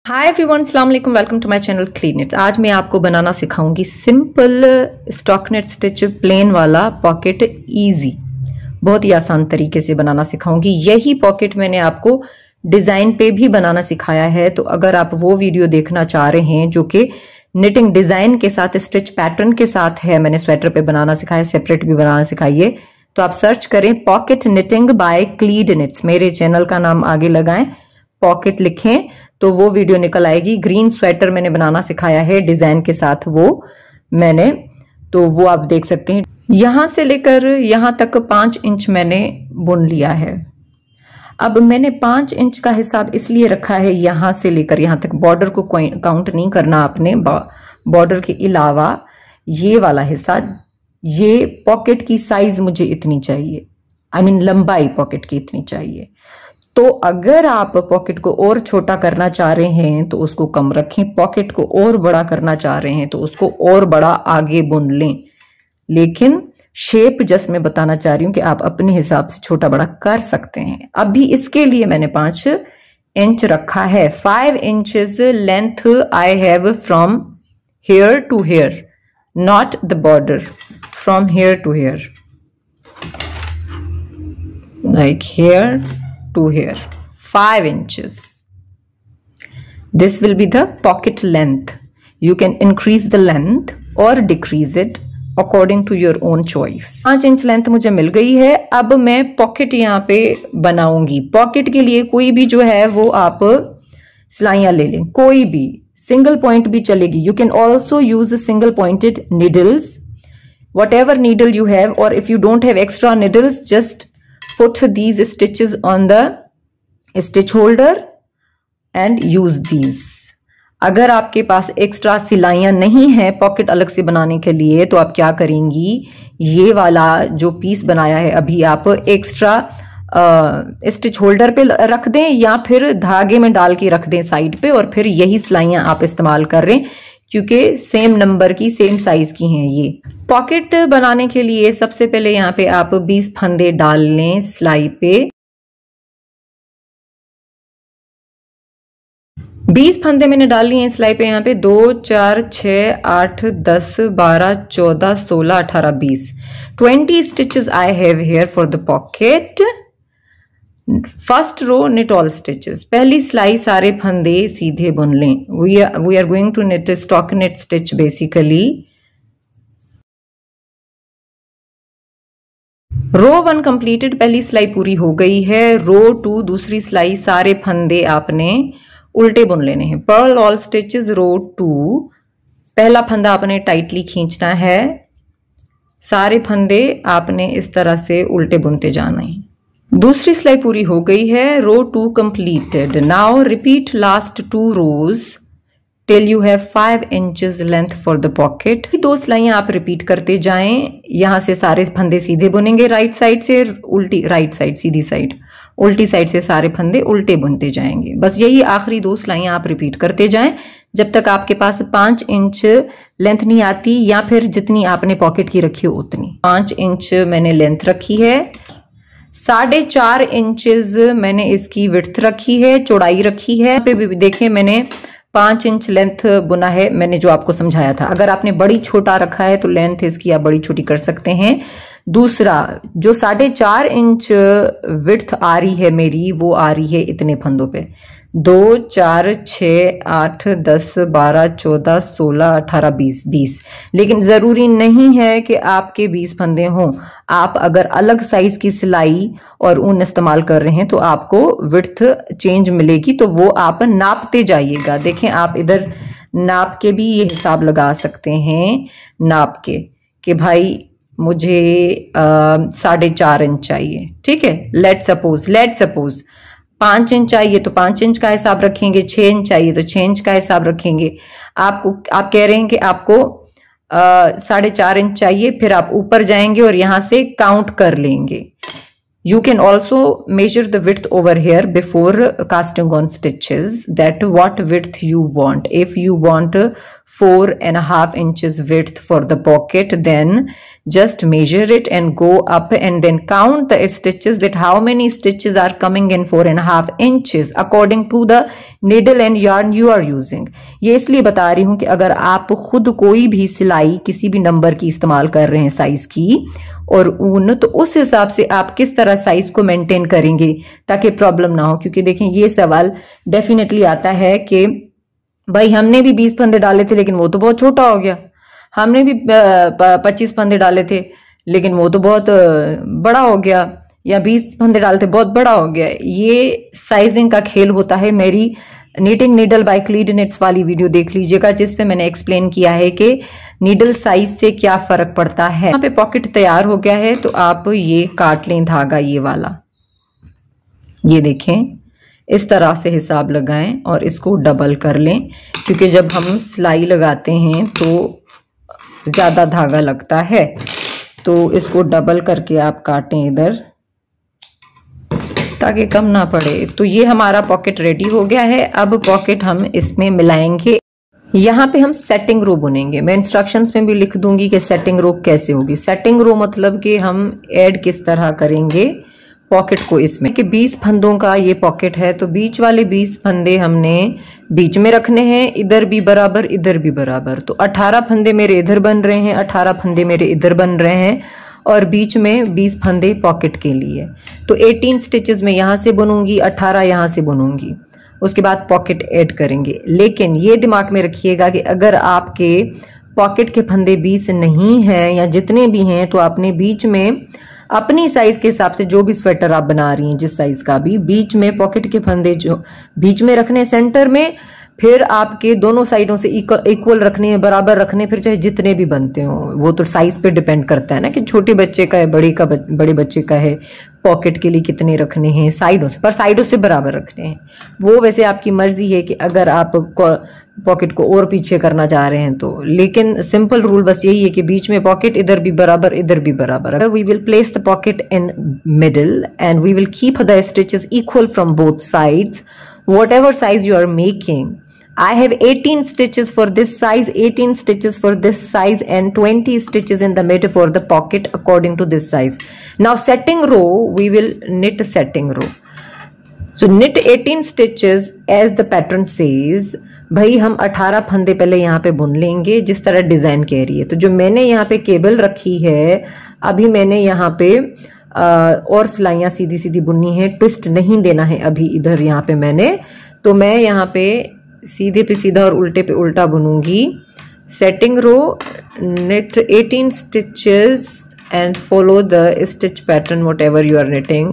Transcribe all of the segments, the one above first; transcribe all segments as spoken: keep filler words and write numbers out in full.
हाय everyone, अस्सलाम वालेकुम, welcome to my channel clean it. आज मैं आपको बनाना सिखाऊंगी सिंपल स्टॉकनेट स्टिच प्लेन वाला पॉकेट इजी। बहुत ही आसान तरीके से बनाना सिखाऊंगी। यही पॉकेट मैंने आपको डिजाइन पे भी बनाना सिखाया है, तो अगर आप वो वीडियो देखना चाह रहे हैं जो कि निटिंग डिजाइन के साथ स्टिच पैटर्न के साथ है, मैंने स्वेटर पे बनाना सिखाया, सेपरेट भी बनाना सिखाइए, तो आप सर्च करें पॉकेट निटिंग बाय क्लीड निट्स। मेरे चैनल का नाम आगे लगाएं, पॉकेट लिखें तो वो वीडियो निकल आएगी। ग्रीन स्वेटर मैंने बनाना सिखाया है डिजाइन के साथ, वो मैंने तो वो आप देख सकते हैं। यहां से लेकर यहां तक पांच इंच मैंने बुन लिया है। अब मैंने पांच इंच का हिसाब इसलिए रखा है, यहां से लेकर यहां तक बॉर्डर को काउंट नहीं करना आपने। बॉर्डर के अलावा ये वाला हिस्सा, ये पॉकेट की साइज मुझे इतनी चाहिए, आई मीन लंबाई पॉकेट की इतनी चाहिए। तो अगर आप पॉकेट को और छोटा करना चाह रहे हैं तो उसको कम रखें, पॉकेट को और बड़ा करना चाह रहे हैं तो उसको और बड़ा आगे बुन लें। लेकिन शेप जस्ट मैं बताना चाह रही हूं कि आप अपने हिसाब से छोटा बड़ा कर सकते हैं। अभी इसके लिए मैंने पांच इंच रखा है। Five inches length I have from here to here, not the border, from here to here, like here to here, five inches. This will be the pocket length. You can increase the length or decrease it according to your own choice. पांच inch length मुझे मिल गई है। अब मैं pocket यहाँ पे बनाऊंगी। पॉकेट के लिए कोई भी जो है वो आप सिलाइयां ले लें, कोई भी सिंगल पॉइंट भी चलेगी। You can also use single pointed needles, whatever needle you have, or if you don't have extra needles, just put these stitches on the stitch holder and use these. अगर आपके पास extra सिलाइयां नहीं है pocket अलग से बनाने के लिए, तो आप क्या करेंगी, ये वाला जो पीस बनाया है अभी आप एक्स्ट्रा स्टिच होल्डर पे रख दें या फिर धागे में डाल के रख दें साइड पे, और फिर यही सिलाइयां आप इस्तेमाल कर रहे हैं क्योंकि सेम नंबर की सेम साइज की हैं। ये पॉकेट बनाने के लिए सबसे पहले यहाँ पे आप बीस फंदे डाल लें सिलाई पे। बीस फंदे मैंने डाल लिए हैं सिलाई पे। यहाँ पे दो, चार, छः, आठ, दस, बारह, चौदह, सोलह, अठारह, बीस, twenty stitches I have here for the pocket. First row knit all stitches, पहली सिलाई सारे फंदे सीधे बुन लें। we are we are going to knit a stockinette stitch basically. Row one completed, पहली सिलाई पूरी हो गई है। रो टू दूसरी सिलाई सारे फंदे आपने उल्टे बुन लेने हैं। Purl all stitches row two, पहला फंदा आपने टाइटली खींचना है, सारे फंदे आपने इस तरह से उल्टे बुनते जाना है। दूसरी सिलाई पूरी हो गई है। Row two completed. Now repeat last two rows till you have five inches length for the pocket. दो सिलाइयां आप रिपीट करते जाएं। यहां से सारे फंदे सीधे बुनेंगे, राइट साइड से उल्टी, राइट साइड सीधी साइड, उल्टी साइड से सारे फंदे उल्टे बुनते जाएंगे। बस यही आखिरी दो सिलाइयां आप रिपीट करते जाएं जब तक आपके पास पांच इंच लेंथ नहीं आती, या फिर जितनी आपने पॉकेट की रखी हो उतनी। पांच इंच मैंने लेंथ रखी है, साढ़े चार इंचेस मैंने इसकी विड्थ रखी है, चौड़ाई रखी है। पे भी देखें मैंने पांच इंच लेंथ बुना है, मैंने जो आपको समझाया था। अगर आपने बड़ी छोटा रखा है तो लेंथ इसकी आप बड़ी छोटी कर सकते हैं। दूसरा जो साढ़े चार इंच विड्थ आ रही है मेरी, वो आ रही है इतने फंदों पे, दो, चार, छः, आठ, दस, बारह, चौदह, सोलह, अठारह, बीस, बीस। लेकिन जरूरी नहीं है कि आपके बीस फंदे हों। आप अगर अलग साइज की सिलाई और ऊन इस्तेमाल कर रहे हैं तो आपको विड्थ चेंज मिलेगी, तो वो आप नापते जाइएगा। देखें आप इधर नाप के भी ये हिसाब लगा सकते हैं, नाप के कि भाई मुझे साढ़े चार इंच चाहिए, ठीक है। लेट सपोज लेट सपोज पांच इंच चाहिए तो पांच इंच का हिसाब रखेंगे, छह इंच चाहिए तो छह इंच का हिसाब रखेंगे। आपको आप कह रहे हैं कि आपको साढ़े चार इंच चाहिए, फिर आप ऊपर जाएंगे और यहां से काउंट कर लेंगे। You can also measure the width over here before casting on stitches, that what width you want. If you want four and a half inches width for the pocket, then just measure it and go up and then count the stitches that how many stitches are coming in four and a half inches according to the needle and yarn you are using. ये इसलिए बता रही हूं कि अगर आप खुद कोई भी सिलाई किसी भी नंबर की इस्तेमाल कर रहे हैं साइज की और ऊन, तो उस हिसाब से आप किस तरह साइज को मेंटेन करेंगे ताकि प्रॉब्लम ना हो. क्योंकि देखें ये सवाल डेफिनेटली आता है कि भाई हमने भी बीस फंदे डाले थे लेकिन वो तो बहुत छोटा हो गया, हमने भी पच्चीस फंदे डाले थे लेकिन वो तो बहुत बड़ा हो गया, या बीस फंदे डालते बहुत बड़ा हो गया. ये साइजिंग का खेल होता है. मेरी नीटिंग नीडल बाय क्लीड निट्स वाली वीडियो देख लीजिएगा जिस पे मैंने एक्सप्लेन किया है कि नीडल साइज से क्या फर्क पड़ता है. यहाँ पे पॉकेट तैयार हो गया है तो आप ये काट लें धागा ये वाला, ये देखें इस तरह से हिसाब लगाएं और इसको डबल कर लें क्योंकि जब हम सिलाई लगाते हैं तो ज्यादा धागा लगता है. तो इसको डबल करके आप काटें इधर ताकि कम ना पड़े. तो ये हमारा पॉकेट रेडी हो गया है. अब पॉकेट हम इसमें मिलाएंगे. यहाँ पे हम सेटिंग रो बुनेंगे. मैं इंस्ट्रक्शंस में भी लिख दूंगी कि सेटिंग रो कैसे होगी. सेटिंग रो मतलब कि हम ऐड किस तरह करेंगे पॉकेट को इसमें. कि बीस फंदों का ये पॉकेट है तो बीच वाले बीस फंदे हमने बीच में रखने हैं, इधर भी बराबर इधर भी बराबर. तो अठारह फंदे मेरे इधर बन रहे हैं, अठारह फंदे मेरे इधर बन रहे हैं और बीच में बीस फंदे पॉकेट के लिए. तो अठारह स्टिचेस में यहां से बुनूंगी, अठारह यहां से बुनूंगी, उसके बाद पॉकेट ऐड करेंगे. लेकिन ये दिमाग में रखिएगा कि अगर आपके पॉकेट के फंदे बीस नहीं हैं या जितने भी हैं तो आपने बीच में अपनी साइज के हिसाब से जो भी स्वेटर आप बना रही हैं जिस साइज का भी, बीच में पॉकेट के फंदे जो बीच में रखने सेंटर में, फिर आपके दोनों साइडों से इक्वल रखने हैं, बराबर रखने, फिर चाहे जितने भी बनते हो. वो तो साइज पे डिपेंड करता है ना कि छोटे बच्चे का है, बड़े का बच, बड़े बच्चे का है, पॉकेट के लिए कितने रखने हैं साइडों से, पर साइडों से बराबर रखने हैं. वो वैसे आपकी मर्जी है कि अगर आप पॉकेट को और पीछे करना चाह रहे हैं तो. लेकिन सिंपल रूल बस यही है कि बीच में पॉकेट इधर भी बराबर इधर भी बराबर. We will place the pocket in middle and we will keep the stitches equal from both sides whatever size you are making. I have eighteen stitches for this size, eighteen stitches for this size and twenty stitches in the middle for the pocket according to this size. Now setting row, we will knit setting row. So knit eighteen stitches as the pattern says. भाई हम अठारह फंदे पहले यहाँ पे बुन लेंगे जिस तरह डिजाइन कह रही है. तो जो मैंने यहाँ पे केबल रखी है, अभी मैंने यहाँ पे आ, और सिलाइयाँ सीधी सीधी बुननी है, ट्विस्ट नहीं देना है अभी इधर यहाँ पे मैंने. तो मैं यहाँ पे सीधे पे सीधा और उल्टे पे उल्टा बुनूंगी. Setting row, knit eighteen stitches and follow the stitch pattern whatever you are knitting.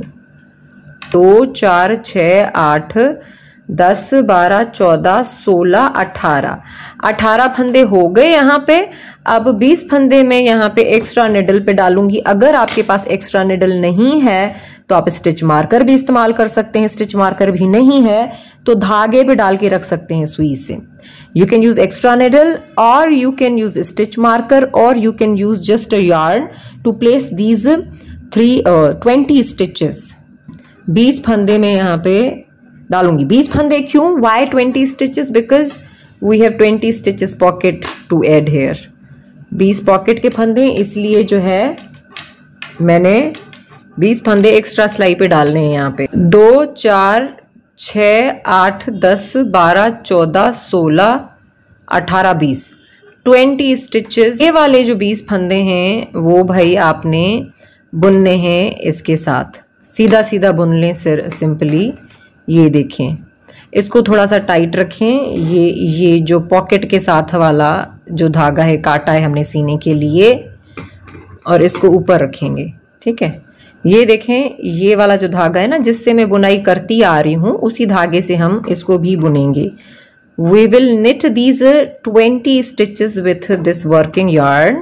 दो चार छः आठ दस बारह चौदह सोलह अठारह अठारह फंदे हो गए यहाँ पे. अब बीस फंदे में यहाँ पे एक्स्ट्रा निडल पे डालूंगी. अगर आपके पास एक्स्ट्रा निडल नहीं है तो आप स्टिच मार्कर भी इस्तेमाल कर सकते हैं. स्टिच मार्कर भी नहीं है तो धागे पे डाल के रख सकते हैं सुई से. You can use extra needle और you can use stitch marker और you can use just a yarn to place these three twenty stitches. बीस फंदे में यहाँ पे डालूंगी. बीस फंदे क्यों, why twenty stitches, because we have twenty stitches pocket to add here. बीस पॉकेट के फंदे इसलिए जो है मैंने बीस फंदे एक्स्ट्रा सिलाई पे डालने हैं यहाँ पे. दो चार छ आठ दस बारह चौदह सोलह अठारह बीस ट्वेंटी स्टिचेस. ये वाले जो बीस फंदे हैं वो भाई आपने बुनने हैं इसके साथ. सीधा सीधा बुन लें सिर सिंपली. ये देखें, इसको थोड़ा सा टाइट रखें. ये ये जो पॉकेट के साथ वाला जो धागा है काटा है हमने सीने के लिए, और इसको ऊपर रखेंगे. ठीक है, ये देखें ये वाला जो धागा है ना जिससे मैं बुनाई करती आ रही हूं, उसी धागे से हम इसको भी बुनेंगे. We will knit these twenty stitches with this working yarn.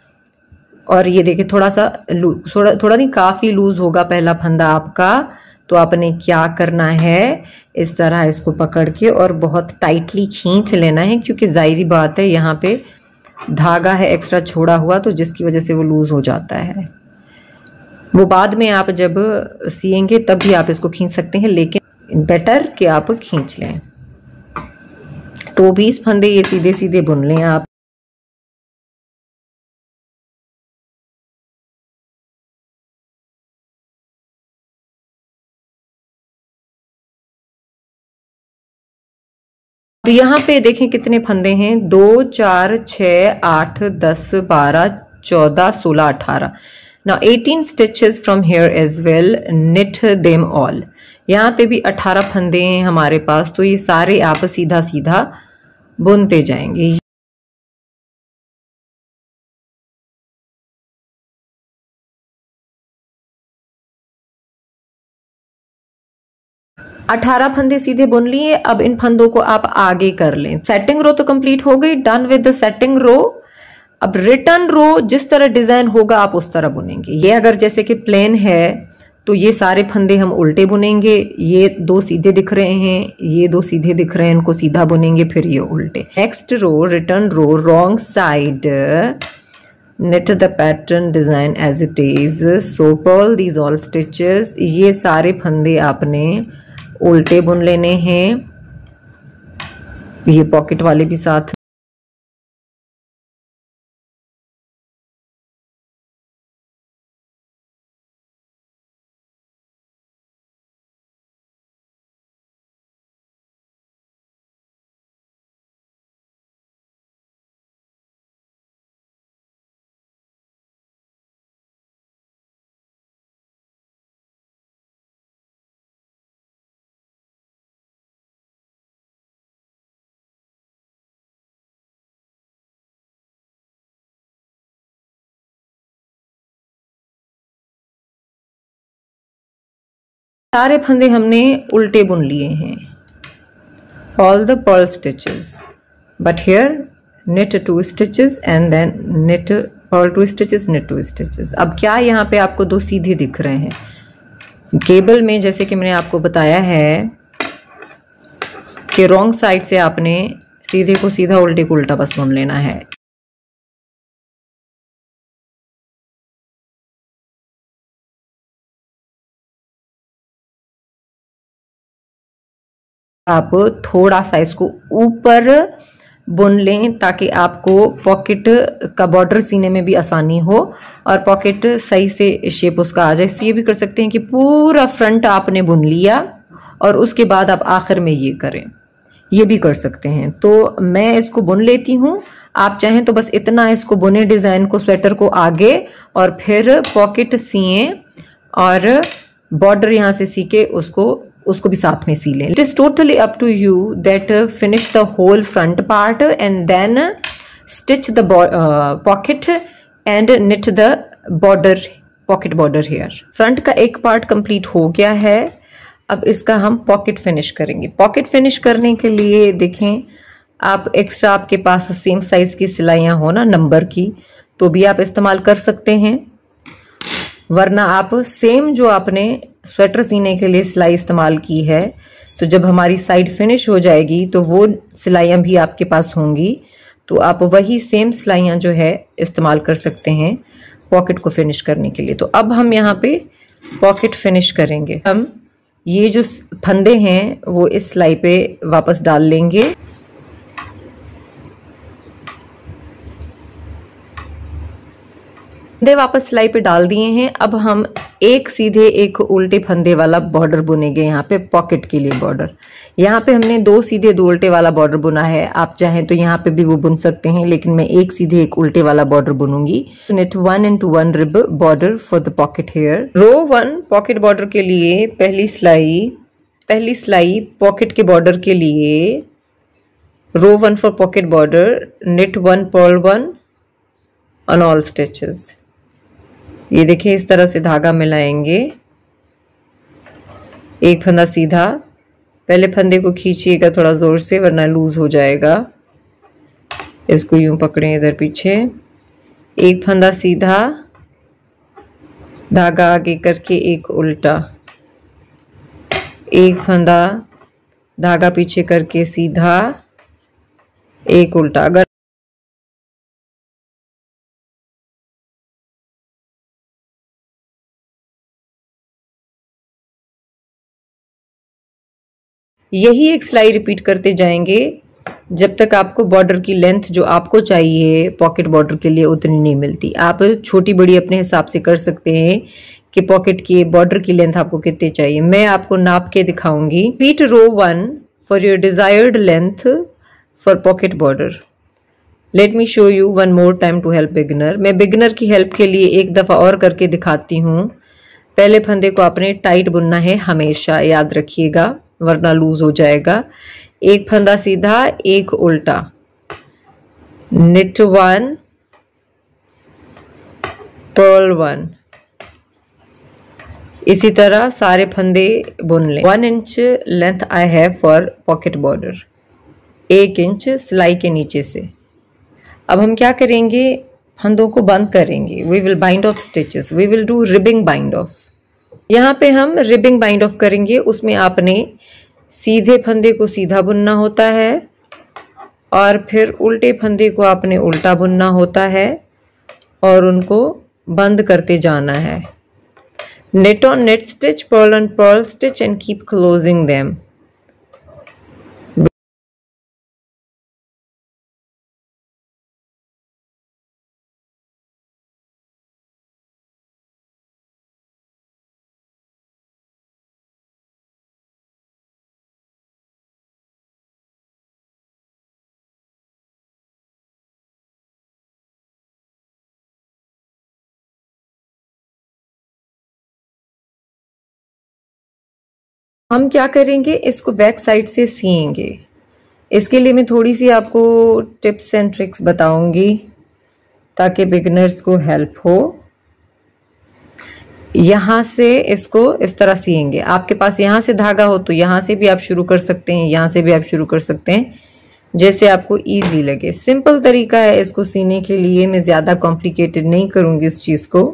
और ये देखिए थोड़ा सा थोड़ा थोड़ा नहीं काफी लूज होगा पहला फंदा आपका. तो आपने क्या करना है, इस तरह इसको पकड़ के और बहुत टाइटली खींच लेना है, क्योंकि जाहिर बात है यहाँ पे धागा है एक्स्ट्रा छोड़ा हुआ, तो जिसकी वजह से वो लूज हो जाता है. वो बाद में आप जब सिएंगे तब भी आप इसको खींच सकते हैं, लेकिन बेटर कि आप खींच लें. तो बीस फंदे ये सीधे सीधे बुन लें आप. तो यहाँ पे देखें कितने फंदे हैं, दो चार छः आठ दस बारह चौदह सोलह अठारह। Now eighteen stitches from here as well, knit them all। यहाँ पे भी अठारह फंदे हैं हमारे पास, तो ये सारे आप सीधा सीधा बुनते जाएंगे। अठारह फंदे सीधे बुन लिए। अब इन फंदों को आप आगे कर लें। सेटिंग रो तो कंप्लीट हो गई, done with the setting row. अब रिटर्न रो जिस तरह डिजाइन होगा आप उस तरह बुनेंगे। ये अगर जैसे कि प्लेन है तो ये सारे फंदे हम उल्टे बुनेंगे। ये दो सीधे दिख रहे हैं, ये दो सीधे दिख रहे हैं, इनको सीधा बुनेंगे, फिर ये उल्टे। Next row, return row, wrong side, knit the pattern design as it is, so purl these all stitches। ये सारे फंदे आपने उल्टे बुन लेने हैं, ये पॉकेट वाले भी साथ। सारे फंदे हमने उल्टे बुन लिए हैं, all the purl stitches, but here knit two stitches and then knit purl two stitches, knit two stitches। अब क्या यहाँ पे आपको दो सीधे दिख रहे हैं। केबल में जैसे कि मैंने आपको बताया है कि रॉन्ग साइड से आपने सीधे को सीधा, उल्टे को उल्टा बस बुन लेना है। आप थोड़ा सा इसको ऊपर बुन लें ताकि आपको पॉकेट का बॉर्डर सीने में भी आसानी हो और पॉकेट सही से शेप उसका आ जाए। ये भी कर सकते हैं कि पूरा फ्रंट आपने बुन लिया और उसके बाद आप आखिर में ये करें, ये भी कर सकते हैं। तो मैं इसको बुन लेती हूँ, आप चाहें तो बस इतना इसको बुने डिजाइन को, स्वेटर को आगे, और फिर पॉकेट सिए और बॉर्डर यहाँ से सी के उसको उसको भी साथ में सी लें। It is totally up to you that finish the whole front part and then stitch the pocket and knit the border, pocket border here. Front का एक पार्ट कंप्लीट हो गया है, अब इसका हम पॉकेट फिनिश करेंगे। पॉकेट फिनिश करने के लिए देखें, आप एक्स्ट्रा आपके पास सेम साइज की सिलाइयाँ हो ना नंबर की, तो भी आप इस्तेमाल कर सकते हैं, वरना आप सेम जो आपने स्वेटर सीने के लिए सिलाई इस्तेमाल की है, तो जब हमारी साइड फिनिश हो जाएगी तो वो सिलाइयाँ भी आपके पास होंगी, तो आप वही सेम सिलाइयाँ जो है इस्तेमाल कर सकते हैं पॉकेट को फिनिश करने के लिए। तो अब हम यहाँ पे पॉकेट फिनिश करेंगे। हम ये जो फंदे हैं वो इस सिलाई पे वापस डाल लेंगे। फंदे वापस सिलाई पे डाल दिए हैं। अब हम एक सीधे एक उल्टे फंदे वाला बॉर्डर बुनेंगे यहाँ पे पॉकेट के लिए बॉर्डर। यहाँ पे हमने दो सीधे दो उल्टे वाला बॉर्डर बुना है, आप चाहें तो यहाँ पे भी वो बुन सकते हैं, लेकिन मैं एक सीधे एक उल्टे वाला बॉर्डर बुनूंगी। Knit one into one rib border for the pocket here. Row one pocket border के लिए पहली सिलाई, पहली सिलाई पॉकेट के बॉर्डर के लिए, row one for pocket border, knit one purl one on all stitches. ये देखिए इस तरह से धागा मिलाएंगे, एक फंदा सीधा, पहले फंदे को खींचिएगा थोड़ा जोर से वरना लूज हो जाएगा। इसको यूं पकड़ें इधर पीछे, एक फंदा सीधा, धागा आगे करके एक उल्टा, एक फंदा धागा पीछे करके सीधा, एक उल्टा। अगर यही एक सिलाई रिपीट करते जाएंगे जब तक आपको बॉर्डर की लेंथ जो आपको चाहिए पॉकेट बॉर्डर के लिए उतनी नहीं मिलती। आप छोटी बड़ी अपने हिसाब से कर सकते हैं कि पॉकेट की बॉर्डर की लेंथ आपको कितनी चाहिए। मैं आपको नाप के दिखाऊंगी। Repeat row one for your desired length for pocket border. Let me show you one more time to help beginner. मैं बिगिनर की हेल्प के लिए एक दफ़ा और करके दिखाती हूँ। पहले फंदे को आपने टाइट बुनना है हमेशा, याद रखिएगा, वरना लूज हो जाएगा। एक फंदा सीधा, एक उल्टा, निट वन, पर्ल वन। इसी तरह सारे फंदे बुन लें। One inch length I have for pocket border, एक इंच सिलाई के नीचे से। अब हम क्या करेंगे, फंदों को बंद करेंगे। We will bind off stitches, we will do ribbing bind off. यहाँ पे हम रिबिंग बाइंड ऑफ करेंगे। उसमें आपने सीधे फंदे को सीधा बुनना होता है और फिर उल्टे फंदे को आपने उल्टा बुनना होता है और उनको बंद करते जाना है। Knit on knit stitch, purl on purl stitch and keep closing them. हम क्या करेंगे, इसको बैक साइड से सिएंगे। इसके लिए मैं थोड़ी सी आपको टिप्स एंड ट्रिक्स बताऊंगी ताकि बिगिनर्स को हेल्प हो। यहाँ से इसको इस तरह सिएंगे। आपके पास यहाँ से धागा हो तो यहाँ से भी आप शुरू कर सकते हैं, यहाँ से भी आप शुरू कर सकते हैं, जैसे आपको इजी लगे। सिंपल तरीका है इसको सीने के लिए, मैं ज़्यादा कॉम्प्लिकेटेड नहीं करूँगी इस चीज़ को।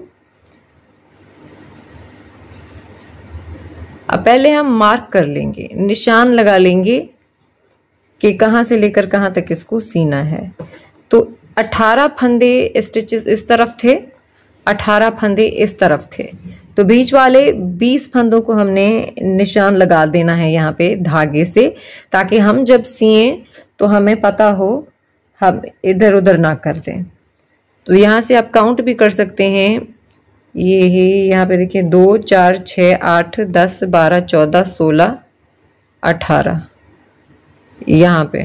अब पहले हम मार्क कर लेंगे, निशान लगा लेंगे कि कहाँ से लेकर कहाँ तक इसको सीना है। तो अठारह फंदे स्टिचेस इस तरफ थे, अठारह फंदे इस तरफ थे, तो बीच वाले बीस फंदों को हमने निशान लगा देना है यहाँ पे धागे से, ताकि हम जब सिए तो हमें पता हो, हम इधर उधर ना कर दें। तो यहाँ से आप काउंट भी कर सकते हैं। ये है यहाँ पे देखिए, दो चार छः आठ दस बारह चौदह सोलह अठारह, यहाँ पे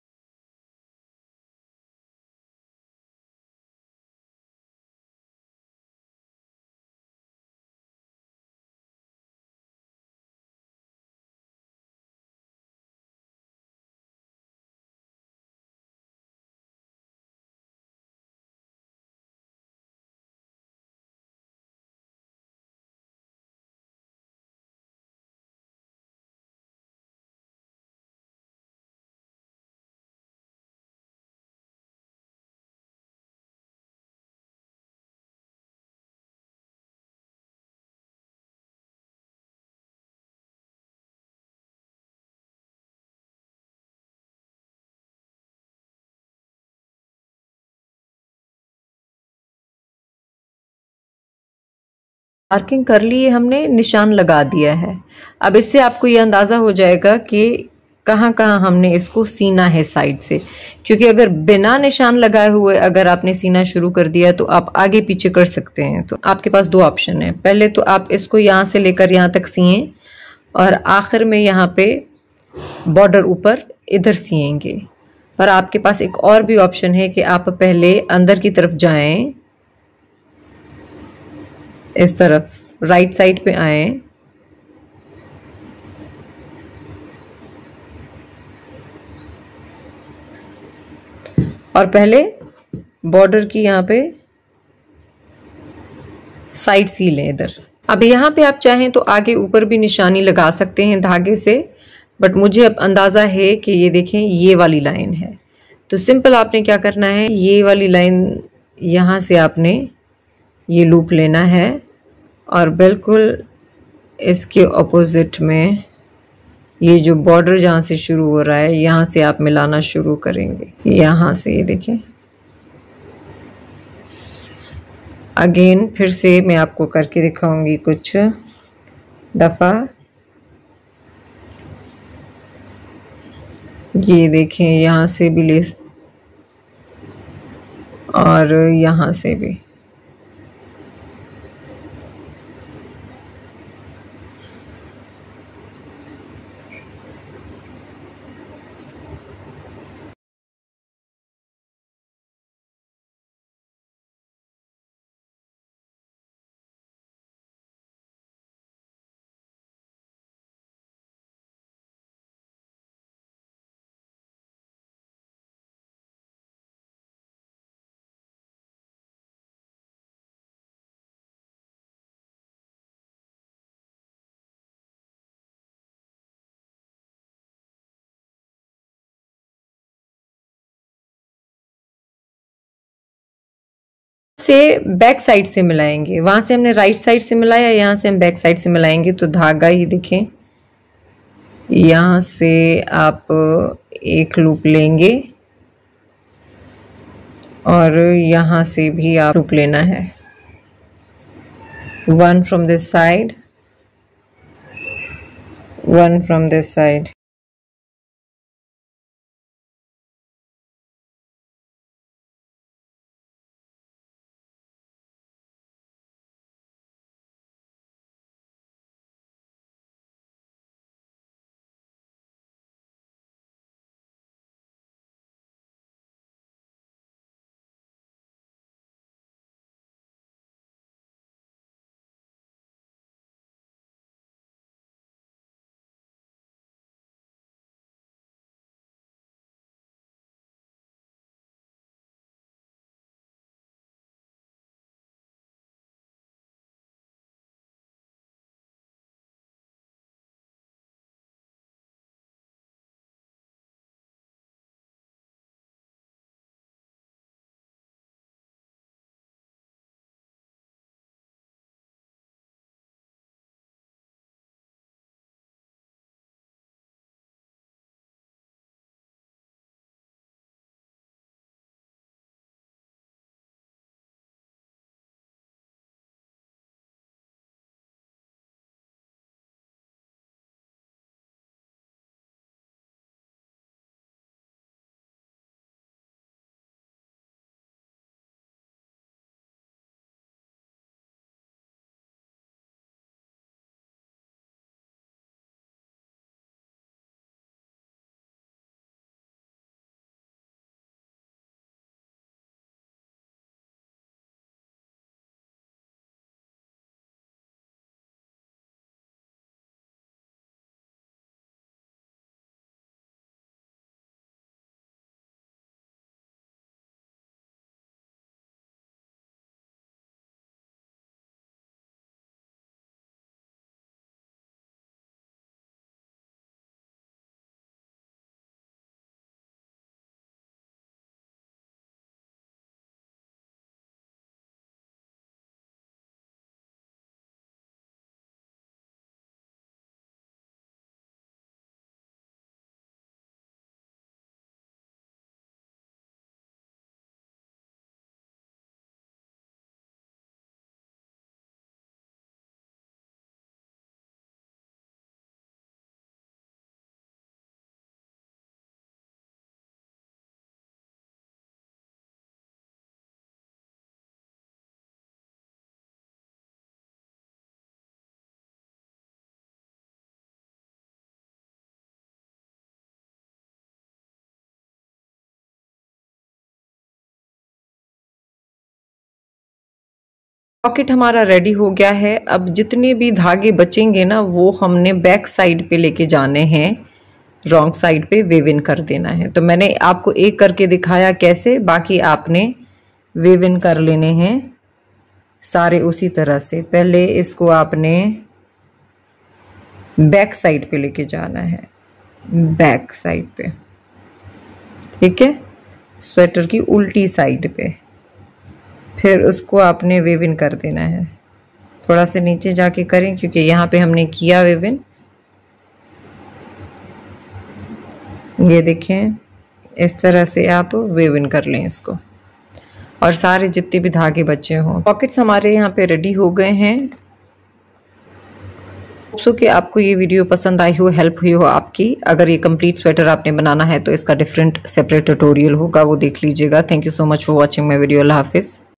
मार्किंग कर लिए हमने, निशान लगा दिया है। अब इससे आपको ये अंदाज़ा हो जाएगा कि कहाँ कहाँ हमने इसको सीना है साइड से, क्योंकि अगर बिना निशान लगाए हुए अगर आपने सीना शुरू कर दिया तो आप आगे पीछे कर सकते हैं। तो आपके पास दो ऑप्शन है, पहले तो आप इसको यहाँ से लेकर यहाँ तक सिएं और आखिर में यहाँ पे बॉर्डर ऊपर इधर सिएंगे। पर आपके पास एक और भी ऑप्शन है कि आप पहले अंदर की तरफ जाएं, इस तरफ राइट साइड पे आए और पहले बॉर्डर की यहाँ पे साइड सी लें इधर। अब यहाँ पे आप चाहें तो आगे ऊपर भी निशानी लगा सकते हैं धागे से, बट मुझे अब अंदाज़ा है कि ये देखें ये वाली लाइन है। तो सिंपल आपने क्या करना है, ये वाली लाइन यहाँ से आपने ये लूप लेना है और बिल्कुल इसके ऑपोजिट में ये जो बॉर्डर जहाँ से शुरू हो रहा है यहाँ से आप मिलाना शुरू करेंगे। यहाँ से ये देखें, अगेन फिर से मैं आपको करके दिखाऊंगी कुछ दफ़ा। ये देखें, यहाँ से भी ले और यहाँ से भी। से बैक साइड से मिलाएंगे, वहां से हमने राइट साइड से मिलाया, यहाँ से हम बैक साइड से मिलाएंगे। तो धागा ही देखें, यहाँ से आप एक लूप लेंगे और यहाँ से भी आप लूप लेना है। One from this side, one from this side. Pocket हमारा रेडी हो गया है। अब जितने भी धागे बचेंगे ना, वो हमने बैक साइड पे लेके जाने हैं, रॉन्ग साइड पे वेव इन कर देना है। तो मैंने आपको एक करके दिखाया कैसे, बाकी आपने वेव इन कर लेने हैं सारे उसी तरह से। पहले इसको आपने बैक साइड पे लेके जाना है, बैक साइड पे, ठीक है, स्वेटर की उल्टी साइड पे। फिर उसको आपने वेव इन कर देना है। थोड़ा सा नीचे जाके करें क्योंकि यहाँ पे हमने किया वेव इन। ये देखें, इस तरह से आप वेव इन कर लें इसको, और सारे जितने भी धागे बचे हों। पॉकेट्स हमारे यहाँ पे रेडी हो गए हैं। सो कि आपको ये वीडियो पसंद आई हो, हेल्प हुई हो आपकी। अगर ये कंप्लीट स्वेटर आपने बनाना है तो इसका डिफरेंट सेपरेट ट्यूटोरियल होगा, वो देख लीजिएगा। Thank you so much for watching my video. अल्लाह हाफिज़।